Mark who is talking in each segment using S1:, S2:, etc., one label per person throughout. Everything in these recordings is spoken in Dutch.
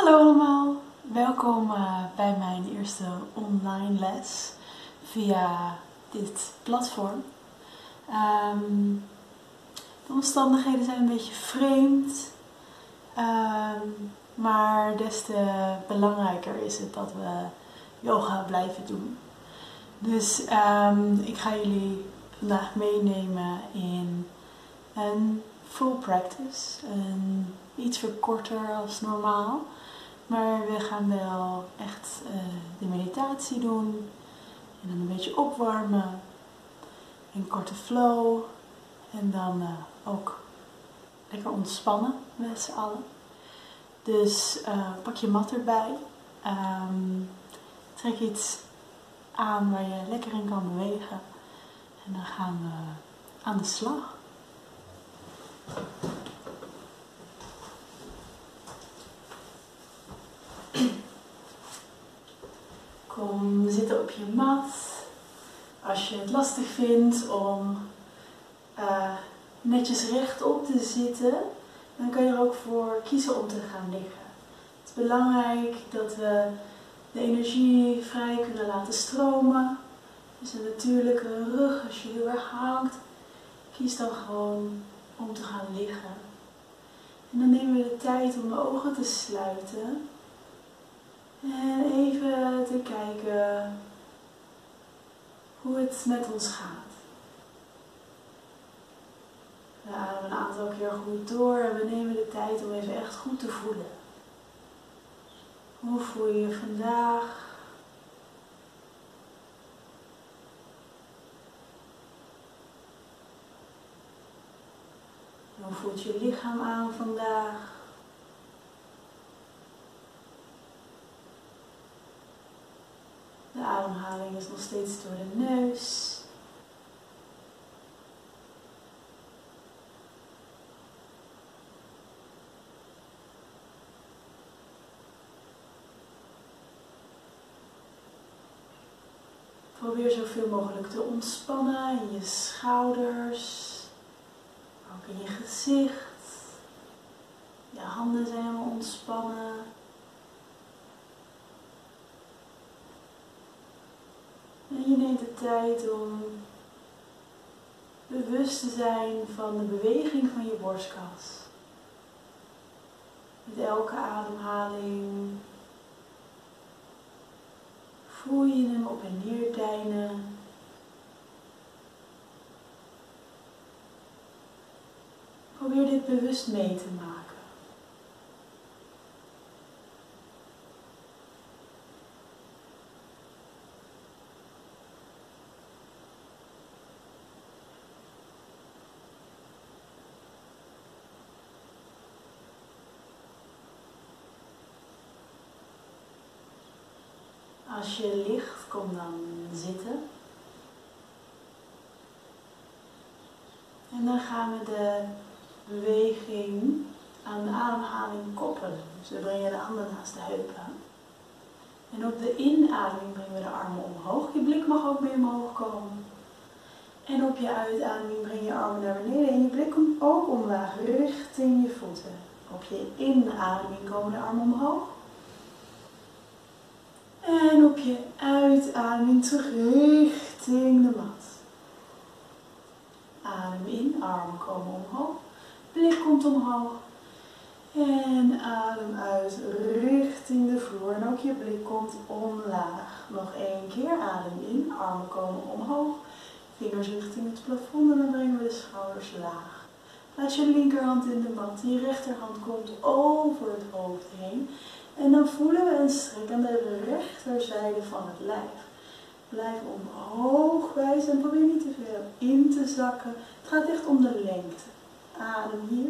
S1: Hallo allemaal, welkom bij mijn eerste online les via dit platform. De omstandigheden zijn een beetje vreemd, maar des te belangrijker is het dat we yoga blijven doen. Dus ik ga jullie vandaag meenemen in een full practice, iets verkorter als normaal. Maar we gaan wel echt de meditatie doen en dan een beetje opwarmen, een korte flow en dan ook lekker ontspannen met z'n allen. Dus pak je mat erbij, trek iets aan waar je lekker in kan bewegen en dan gaan we aan de slag. Kom zitten op je mat. Als je het lastig vindt om netjes rechtop te zitten, dan kan je er ook voor kiezen om te gaan liggen. Het is belangrijk dat we de energie vrij kunnen laten stromen. Dus een natuurlijke rug, als je heel erg hangt, kies dan gewoon om te gaan liggen. En dan nemen we de tijd om de ogen te sluiten. En even te kijken hoe het met ons gaat. We ademen een aantal keer goed door en we nemen de tijd om even echt goed te voelen. Hoe voel je je vandaag? Hoe voelt je lichaam aan vandaag? De ademhaling is nog steeds door de neus. Probeer zoveel mogelijk te ontspannen in je schouders, ook in je gezicht. Je handen zijn helemaal ontspannen. En je neemt de tijd om bewust te zijn van de beweging van je borstkas. Met elke ademhaling voel je hem op en neer deinen. Probeer dit bewust mee te maken. Als je ligt, kom dan zitten. En dan gaan we de beweging aan de ademhaling koppelen. Dus we brengen de handen naast de heupen. En op de inademing brengen we de armen omhoog. Je blik mag ook meer omhoog komen. En op je uitademing breng je armen naar beneden. En je blik komt ook omlaag, richting je voeten. Op je inademing komen de armen omhoog. En op je uitademing terug richting de mat. Adem in, armen komen omhoog. Blik komt omhoog. En adem uit richting de vloer. En ook je blik komt omlaag. Nog één keer, adem in, armen komen omhoog. Vingers richting het plafond en dan brengen we de schouders laag. Plaats je linkerhand in de mat. Je rechterhand komt over het hoofd heen. En dan voelen we een strek aan de rechterzijde van het lijf. Blijf omhoog wijzen en probeer niet te veel in te zakken. Het gaat echt om de lengte. Adem hier.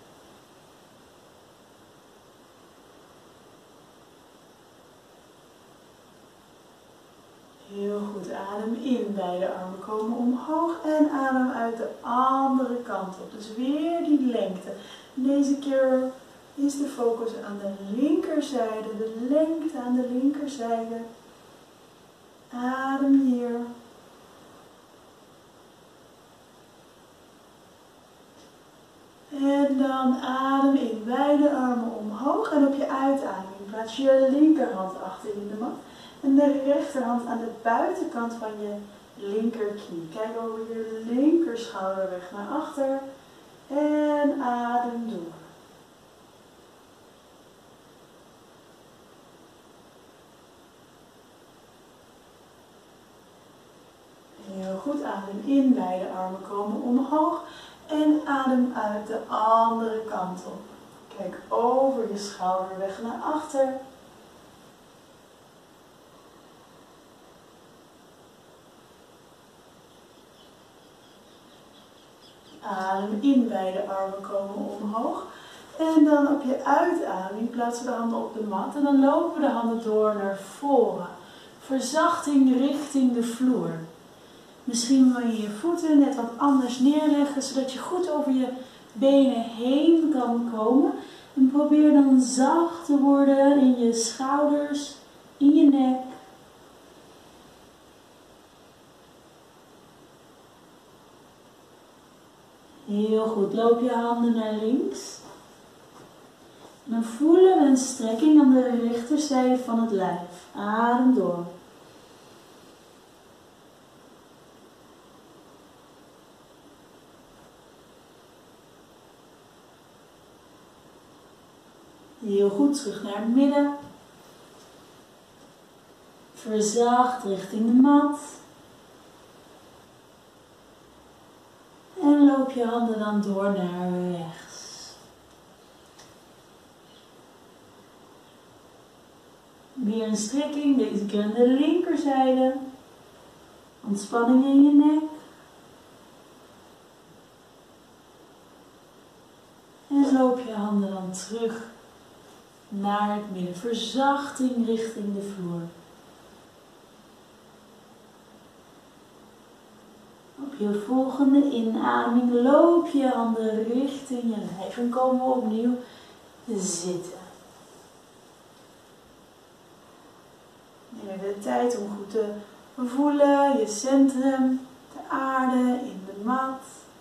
S1: Heel goed, adem in, beide armen komen omhoog en adem uit de andere kant op. Dus weer die lengte. Deze keer is de focus aan de linkerzijde, de lengte aan de linkerzijde. Adem hier. En dan adem in, beide armen omhoog en op je uitademing plaats je je linkerhand achter in de mat. En de rechterhand aan de buitenkant van je linkerknie. Kijk over je linkerschouderweg naar achter. En adem door. Heel goed, adem in, beide armen komen omhoog. En adem uit de andere kant op. Kijk over je schouderweg naar achter. Adem in, beide armen komen omhoog. En dan op je uitademing plaatsen we de handen op de mat. En dan lopen we de handen door naar voren. Verzachting richting de vloer. Misschien wil je je voeten net wat anders neerleggen, zodat je goed over je benen heen kan komen. En probeer dan zacht te worden in je schouders, in je nek. Heel goed, loop je handen naar links. En dan voelen we een strekking aan de rechterzijde van het lijf. Adem door. Heel goed, terug naar het midden. Verzacht richting de mat. En loop je handen dan door naar rechts. Weer een strekking, deze keer aan de linkerzijde. Ontspanning in je nek. En loop je handen dan terug naar het midden. Verzachting richting de vloer. Op je volgende inademing loop je handen richting je lijf en komen we opnieuw zitten. Neem de tijd om goed te voelen, je centrum, de aarde, in de mat.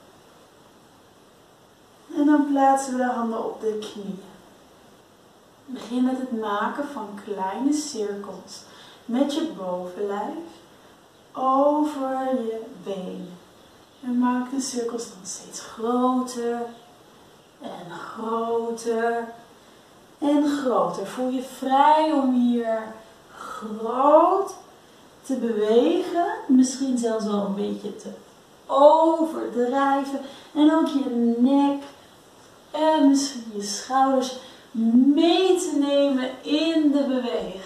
S1: En dan plaatsen we de handen op de knieën. Begin met het maken van kleine cirkels met je bovenlijf over je benen. En maak de cirkels dan steeds groter en groter en groter. Voel je vrij om hier groot te bewegen. Misschien zelfs wel een beetje te overdrijven. En ook je nek en misschien je schouders mee te nemen in de beweging.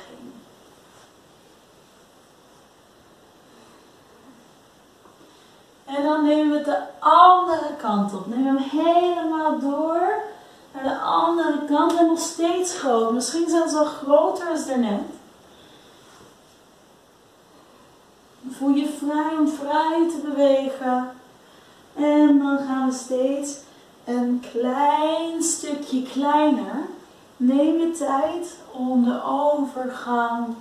S1: En dan nemen we het de andere kant op. Neem hem helemaal door naar de andere kant en nog steeds groot. Misschien zelfs wel groter als daarnet. Voel je vrij om vrij te bewegen. En dan gaan we steeds een klein stukje kleiner. Neem je tijd om de overgang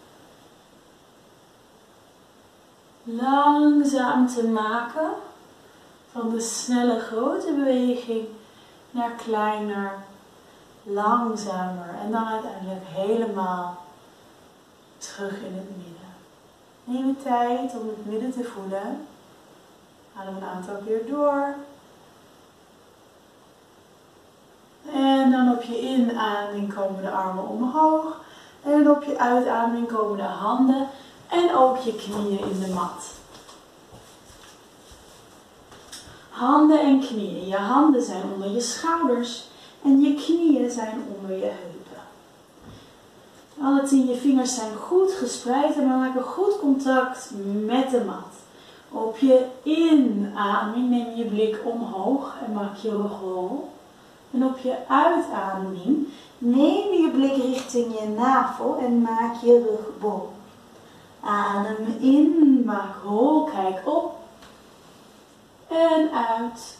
S1: langzaam te maken. Van de snelle grote beweging naar kleiner, langzamer. En dan uiteindelijk helemaal terug in het midden. Neem je tijd om het midden te voelen. Adem een aantal keer door. En dan op je inademing komen de armen omhoog. En op je uitademing komen de handen en ook je knieën in de mat. Handen en knieën. Je handen zijn onder je schouders en je knieën zijn onder je heupen. Alle 10 je vingers zijn goed gespreid en we maken goed contact met de mat. Op je inademing neem je blik omhoog en maak je rugrol. En op je uitademing neem je blik richting je navel en maak je rugbol. Adem in, maak hol, kijk op. En uit.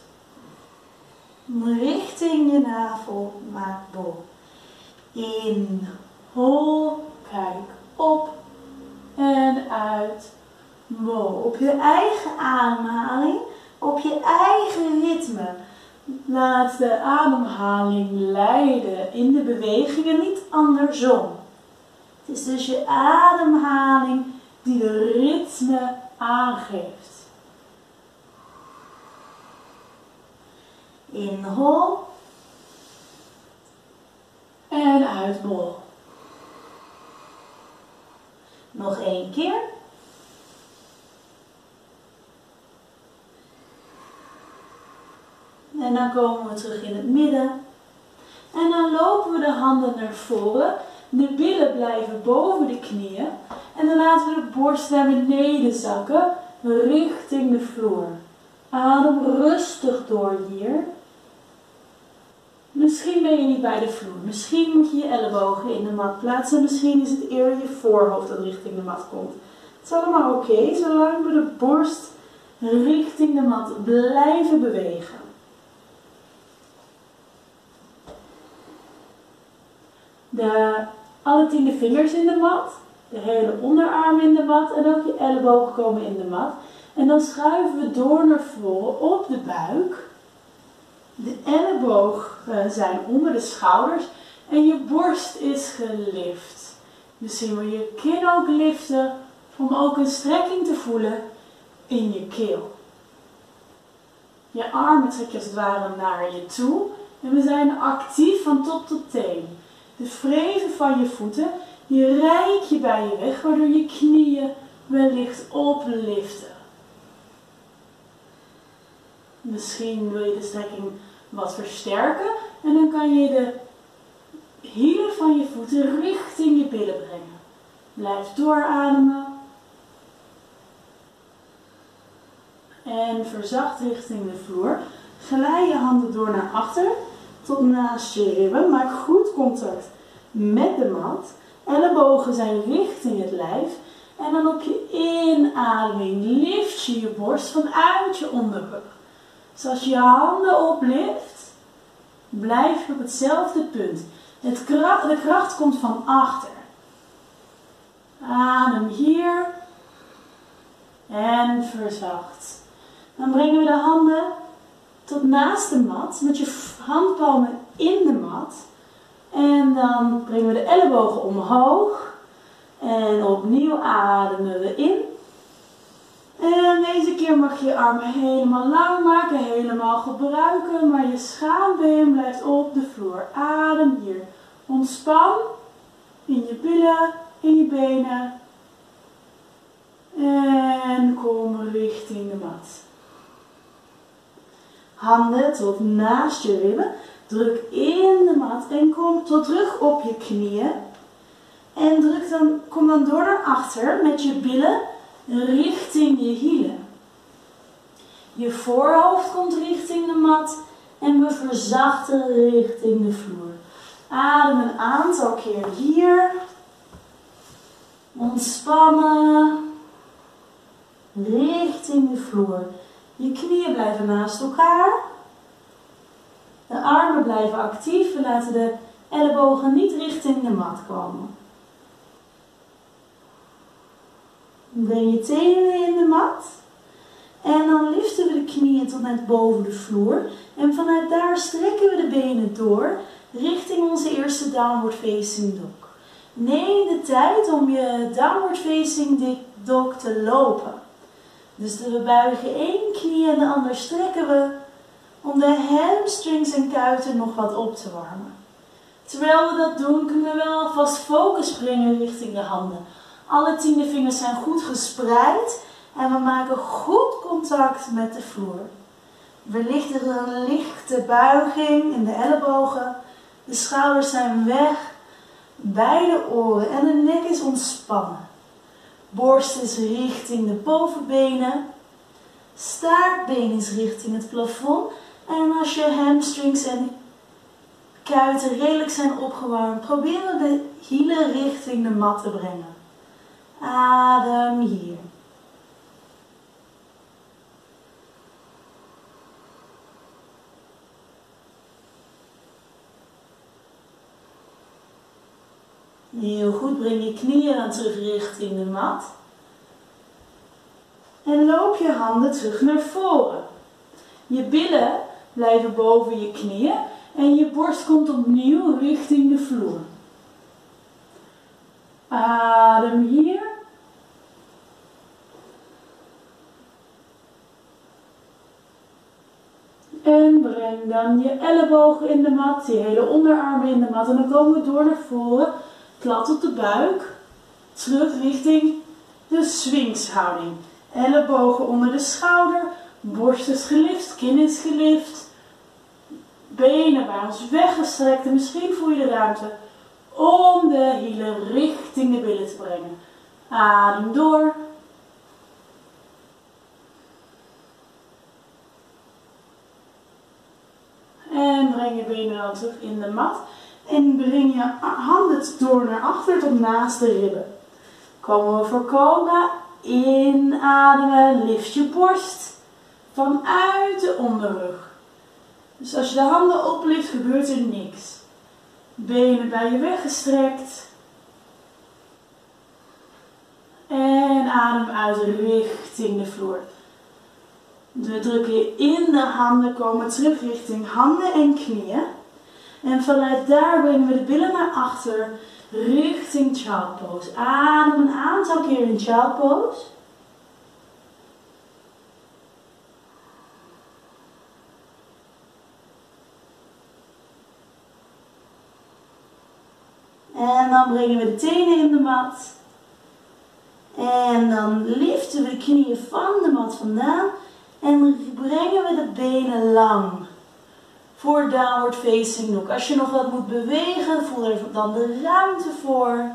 S1: Richting je navel, maak bol. In, hol, kijk op. En uit. Bol. Op je eigen ademhaling, op je eigen ritme. Laat de ademhaling leiden in de bewegingen, niet andersom. Het is dus je ademhaling die de ritme aangeeft. Inhol en uitbol. Nog 1 keer. En dan komen we terug in het midden. En dan lopen we de handen naar voren. De billen blijven boven de knieën. En dan laten we de borst naar beneden zakken richting de vloer. Adem rustig door hier. Misschien ben je niet bij de vloer. Misschien moet je je ellebogen in de mat plaatsen. Misschien is het eerder je voorhoofd dat richting de mat komt. Het is allemaal oké, zolang we de borst richting de mat blijven bewegen. Alle 10 vingers in de mat. De hele onderarm in de mat. En ook je ellebogen komen in de mat. En dan schuiven we door naar voren op de buik. De ellebogen zijn onder de schouders. En je borst is gelift. Misschien wil je kin ook liften. Om ook een strekking te voelen in je keel. Je armen trek je als het ware naar je toe. En we zijn actief van top tot teen. De wreven van je voeten, die reik je bij je weg, waardoor je knieën wellicht opliften. Misschien wil je de strekking wat versterken en dan kan je de hielen van je voeten richting je billen brengen. Blijf doorademen. En verzacht richting de vloer. Glij je handen door naar achter. Tot naast je ribben, maak goed contact met de mat. Ellebogen zijn richting het lijf. En dan op je inademing lift je je borst vanuit je onderrug. Dus als je je handen oplift, blijf je op hetzelfde punt. De kracht komt van achter. Adem hier. En verzacht. Dan brengen we de handen tot naast de mat, met je handpalmen in de mat. En dan brengen we de ellebogen omhoog. En opnieuw ademen we in. En deze keer mag je je armen helemaal lang maken, helemaal gebruiken. Maar je schaambeen blijft op de vloer. Adem hier. Ontspan in je billen, in je benen. En kom richting de mat. Handen tot naast je ribben. Druk in de mat en kom tot terug op je knieën. En kom dan door naar achter met je billen richting je hielen. Je voorhoofd komt richting de mat en we verzachten richting de vloer. Adem een aantal keer hier. Ontspannen. Richting de vloer. Je knieën blijven naast elkaar. De armen blijven actief. We laten de ellebogen niet richting de mat komen. Breng je tenen in de mat. En dan liften we de knieën tot net boven de vloer. En vanuit daar strekken we de benen door richting onze eerste downward facing dog. Neem de tijd om je downward facing dog te lopen. Dus we buigen één knie en de ander strekken we om de hamstrings en kuiten nog wat op te warmen. Terwijl we dat doen kunnen we wel alvast focus brengen richting de handen. Alle 10 vingers zijn goed gespreid en we maken goed contact met de vloer. Wellicht is er een lichte buiging in de ellebogen. De schouders zijn weg bij de oren en de nek is ontspannen. Borst is richting de bovenbenen. Staartbeen is richting het plafond. En als je hamstrings en kuiten redelijk zijn opgewarmd, proberen de hielen richting de mat te brengen. Adem hier. Heel goed, breng je knieën dan terug richting de mat. En loop je handen terug naar voren. Je billen blijven boven je knieën. En je borst komt opnieuw richting de vloer. Adem hier. En breng dan je ellebogen in de mat, je hele onderarmen in de mat. En dan komen we door naar voren, plat op de buik. Terug richting de swingshouding. Ellebogen onder de schouder, borst is gelift, kin is gelift. Benen bij ons weggestrekt en misschien voel je de ruimte om de hielen richting de billen te brengen. Adem door. En breng je benen dan terug in de mat. En breng je handen door naar achter tot naast de ribben. Komen we voor cobra. Inademen, lift je borst vanuit de onderrug. Dus als je de handen oplift, gebeurt er niks. Benen bij je weggestrekt. En adem uit richting de vloer. We drukken je in de handen, komen terug richting handen en knieën. En vanuit daar brengen we de billen naar achter, richting child pose. Adem een aantal keer in child pose. En dan brengen we de tenen in de mat. En dan liften we de knieën van de mat vandaan. En brengen we de benen lang. Voor downward facing dog. Als je nog wat moet bewegen, voel er dan de ruimte voor.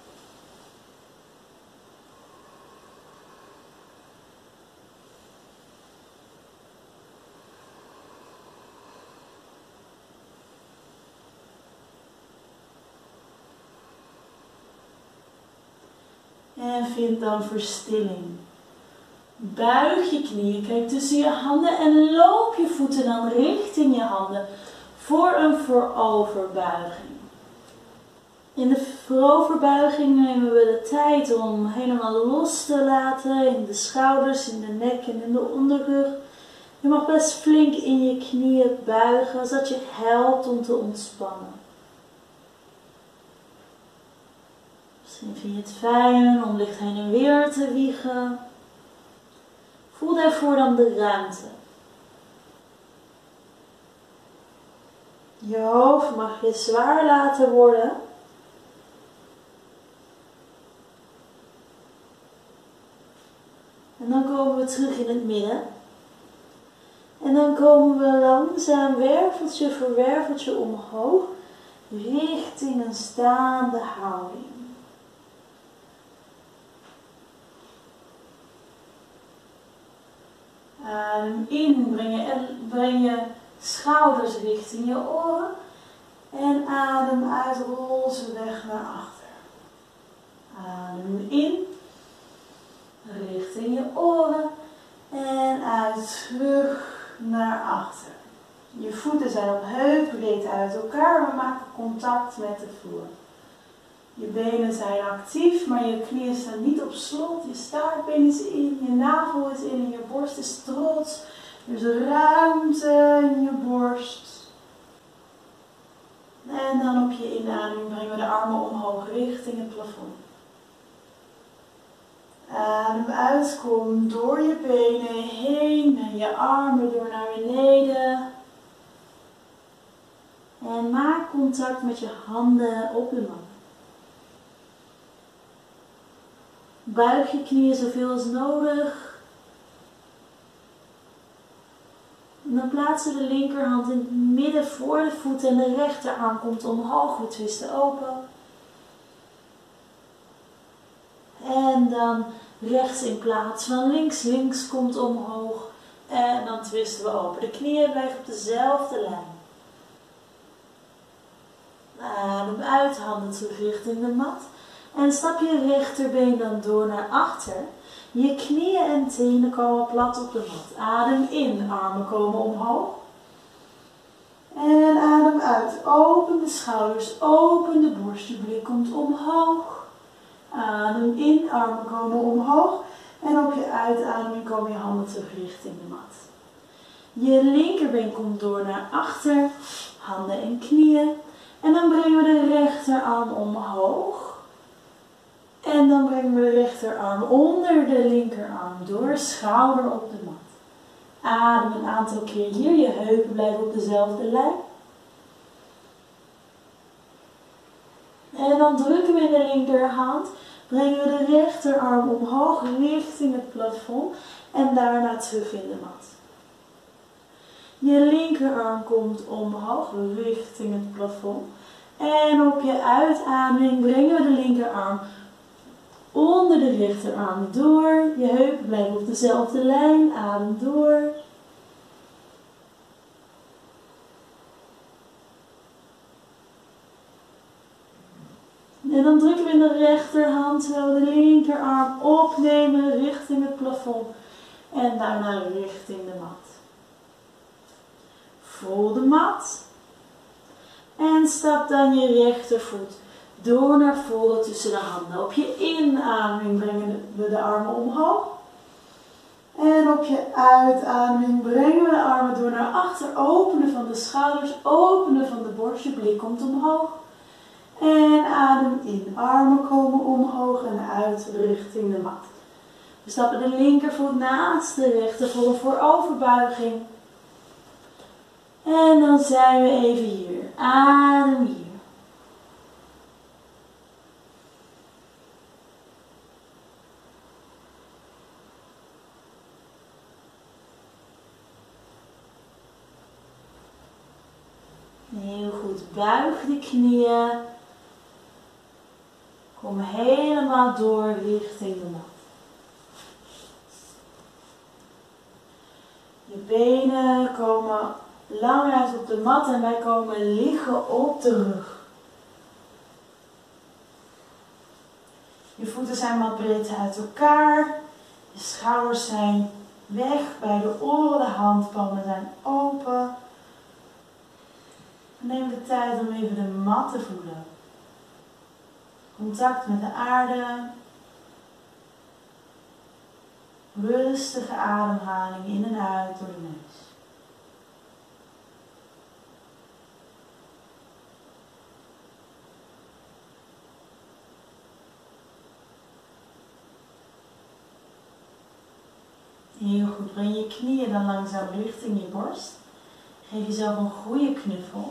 S1: En vind dan verstilling. Buig je knieën, kijk tussen je handen en loop je voeten dan richting je handen voor een vooroverbuiging. In de vooroverbuiging nemen we de tijd om helemaal los te laten in de schouders, in de nek en in de onderrug. Je mag best flink in je knieën buigen, zodat je helpt om te ontspannen. Misschien vind je het fijn om licht heen en weer te wiegen. Voel daarvoor dan de ruimte. Je hoofd mag je zwaar laten worden. En dan komen we terug in het midden. En dan komen we langzaam werveltje voor werveltje omhoog richting een staande houding. Adem in, breng je schouders richting je oren. En adem uit, rol ze weg naar achter. Adem in, richting je oren. En uit, terug naar achter. Je voeten zijn op heupbreedte uit elkaar. We maken contact met de vloer. Je benen zijn actief, maar je knieën staan niet op slot. Je staartbeen is in, je navel is in en je borst is trots. Er is ruimte in je borst. En dan op je inademing brengen we de armen omhoog richting het plafond. Adem uit, kom door je benen heen en je armen door naar beneden. En maak contact met je handen op de mat. Buig je knieën zoveel als nodig. En dan plaatsen we de linkerhand in het midden voor de voet en de rechterarm komt omhoog. We twisten open. En dan rechts in plaats van links. Links komt omhoog. En dan twisten we open. De knieën blijven op dezelfde lijn. Adem uit, handen terug richting de mat. En stap je rechterbeen dan door naar achter. Je knieën en tenen komen plat op de mat. Adem in, armen komen omhoog. En adem uit. Open de schouders, open de borst. Je blik komt omhoog. Adem in, armen komen omhoog. En op je uitademing komen je handen terug richting de mat. Je linkerbeen komt door naar achter, handen en knieën. En dan brengen we de rechterarm omhoog. En dan brengen we de rechterarm onder de linkerarm door, schouder op de mat. Adem een aantal keer hier, je heupen blijven op dezelfde lijn. En dan drukken we in de linkerhand, brengen we de rechterarm omhoog richting het plafond en daarna terug in de mat. Je linkerarm komt omhoog richting het plafond. En op je uitademing brengen we de linkerarm onder de rechterarm door. Je heupen blijven op dezelfde lijn. Adem door. En dan drukken we in de rechterhand terwijl we de linkerarm opnemen richting het plafond. En daarna richting de mat. Voel de mat. En stap dan je rechtervoet door naar voren tussen de handen. Op je inademing brengen we de armen omhoog. En op je uitademing brengen we de armen door naar achter. Openen van de schouders, openen van de borst. Je blik komt omhoog. En adem in. Armen komen omhoog en uit richting de mat. We stappen de linkervoet naast de rechter voor een vooroverbuiging. En dan zijn we even hier. Adem hier. Heel goed. Buig de knieën. Kom helemaal door richting de mat. Je benen komen lang uit op de mat en wij komen liggen op de rug. Je voeten zijn wat breed uit elkaar. Je schouders zijn weg bij de oren, de handpalmen zijn open. Neem de tijd om even de mat te voelen. Contact met de aarde. Rustige ademhaling in en uit door de neus. Heel goed, breng je knieën dan langzaam richting je borst. Geef jezelf een goede knuffel.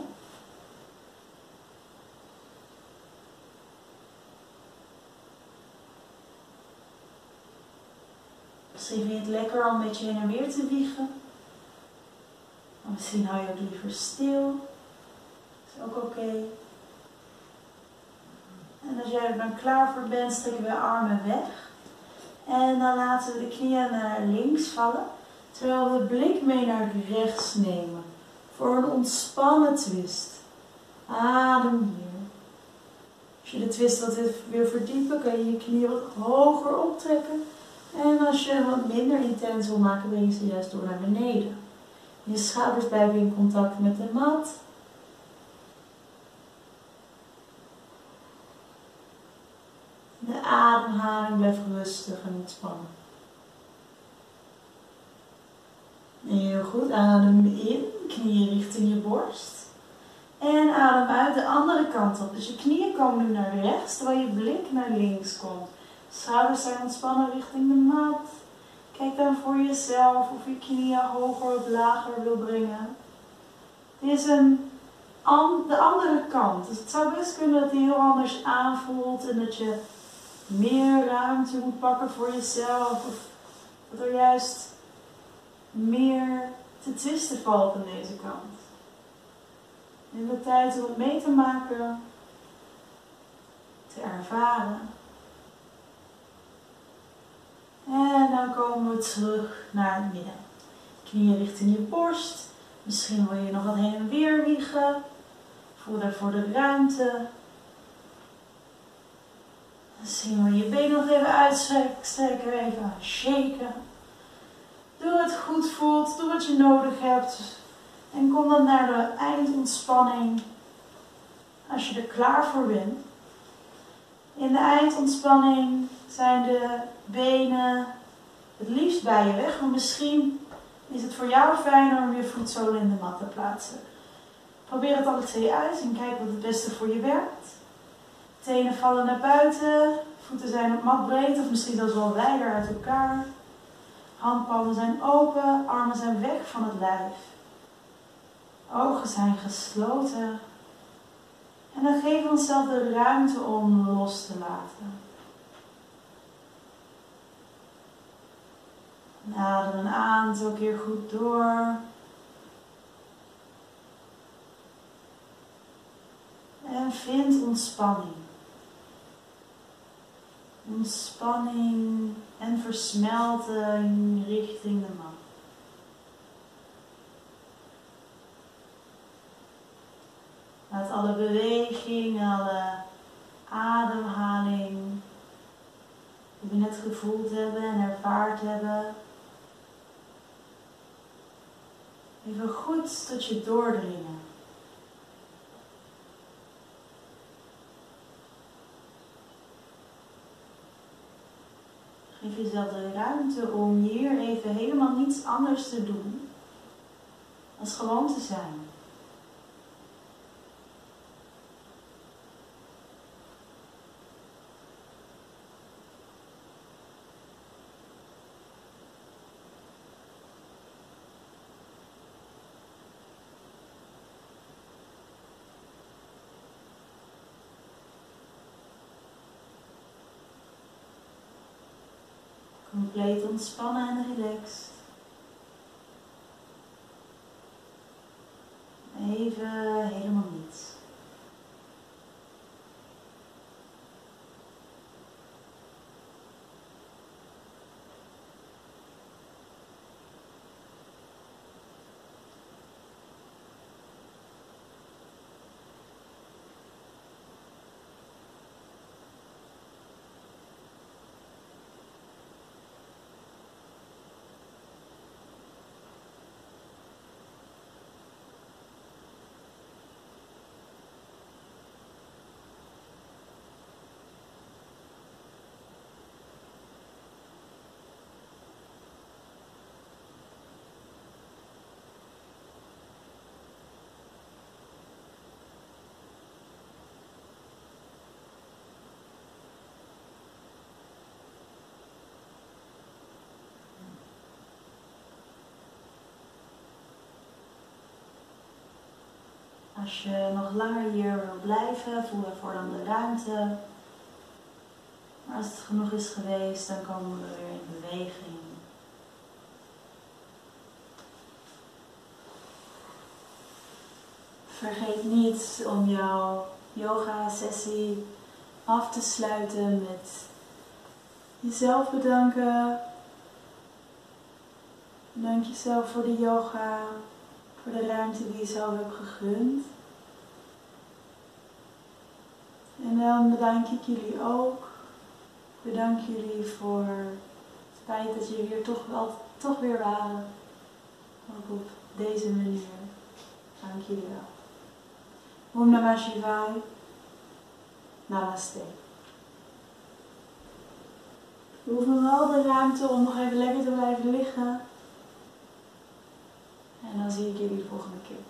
S1: Misschien vind je het lekker om een beetje heen en weer te wiegen. Maar misschien hou je ook liever stil. Dat is ook oké. En als jij er dan klaar voor bent, strekken we de armen weg. En dan laten we de knieën naar links vallen. Terwijl we de blik mee naar rechts nemen. Voor een ontspannen twist. Adem hier. Als je de twist wat weer verdiepen, kan je je knieën wat hoger optrekken. En als je wat minder intens wil maken, breng je ze juist door naar beneden. Je schouders blijven in contact met de mat. De ademhaling blijft rustig en ontspannen. Heel goed, adem in, knieën richting je borst. En adem uit de andere kant op. Dus je knieën komen nu naar rechts, terwijl je blik naar links komt. Schouders zijn ontspannen richting de mat. Kijk dan voor jezelf of je knieën hoger of lager wil brengen. Dit is de andere kant. Dus het zou best kunnen dat die heel anders aanvoelt en dat je meer ruimte moet pakken voor jezelf. Of dat er juist meer te twisten valt aan deze kant. Neem de tijd om het mee te maken, te ervaren. En dan komen we terug naar het midden. Knieën richting je borst. Misschien wil je nog wat heen en weer wiegen. Voel daarvoor de ruimte. Misschien wil je je benen nog even uitstrekken, even shaken. Doe wat goed voelt, doe wat je nodig hebt. En kom dan naar de eindontspanning als je er klaar voor bent. In de eindontspanning zijn de benen het liefst bij je weg. Maar misschien is het voor jou fijner om je voetzolen in de mat te plaatsen. Probeer het alle twee uit en kijk wat het beste voor je werkt. Tenen vallen naar buiten, voeten zijn op matbreedte of misschien zelfs wel wijder uit elkaar. Handpalmen zijn open, armen zijn weg van het lijf. Ogen zijn gesloten. En dan geven we onszelf de ruimte om los te laten. Adem een aantal keer goed door. En vind ontspanning. Ontspanning en versmelting richting de mat. Laat alle beweging, alle ademhaling die we net gevoeld hebben en ervaard hebben, even goed tot je doordringen. Geef jezelf de ruimte om hier even helemaal niets anders te doen dan gewoon te zijn. Compleet ontspannen en relaxed. Even helemaal niets. Als je nog langer hier wil blijven, voel ervoor dan de ruimte. Maar als het genoeg is geweest, dan komen we weer in beweging. Vergeet niet om jouw yoga sessie af te sluiten met jezelf bedanken. Bedank jezelf voor de yoga. Voor de ruimte die je zelf hebt gegund. En dan bedank ik jullie ook. Bedank jullie voor het feit dat jullie hier toch weer waren. Ook op deze manier. Dank jullie wel. Om Namah Shivaya. Namaste. We hoeven wel de ruimte om nog even lekker te blijven liggen. En dan zie ik jullie de volgende keer.